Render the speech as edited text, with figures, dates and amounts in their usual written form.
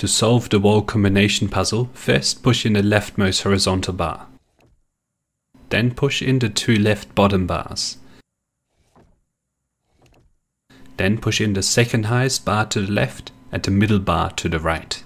To solve the wall combination puzzle, first push in the leftmost horizontal bar. Then push in the two left bottom bars. Then push in the second highest bar to the left and the middle bar to the right.